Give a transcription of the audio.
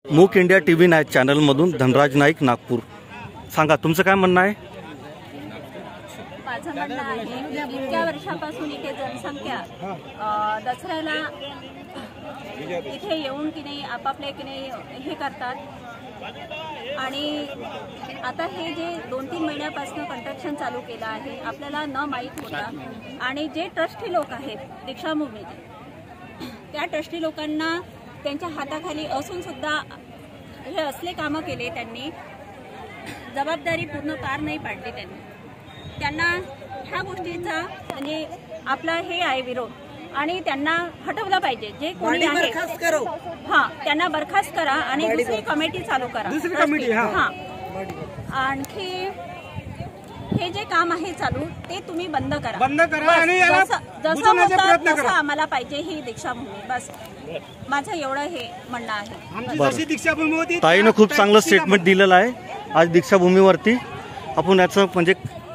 मूक India TV night चॅनलमधून धनराज नाईक, नागपूर। सांगा तुमचं काय म्हणणं आहे? माझं म्हणणं आहे इतक्या वर्षापासून इथे जनसंख्या दसऱ्याला इथे येऊन की नाही आपापले की नाही हे करतात आणि आता हे जे 2-3 महिन्यापासून कंस्ट्रक्शन चालू केलं आहे आपल्याला न माहीत होता आणि जे ट्रस्टी लोक आहेत दीक्षाभूमीचे त्या ट्रस्टी लोकांना त्यांच्या हाताखाली असून सुद्धा हे असले कामं केले, त्यांनी जबाबदारी पूर्ण पार नाही पाडली। त्यांना ह्या गोष्टीचा म्हणजे आपला हे आहे विरोध आणि त्यांना हटवलं पाहिजे। जे कोणी आहे त्यांना बरखास्त करा आणि दुसरी कमिटी चालू करा। आणखी हे जे काम आहे चालू ते तुम्ही बंद करा आणि जसं आम्हाला पाहिजे ही दीक्षाभूमी, बस माझं एवढं हे म्हणणं आहे। ताईनं खूप चांगलं स्टेटमेंट दिलेलं आहे आज दीक्षाभूमीवरती। आपण याचं म्हणजे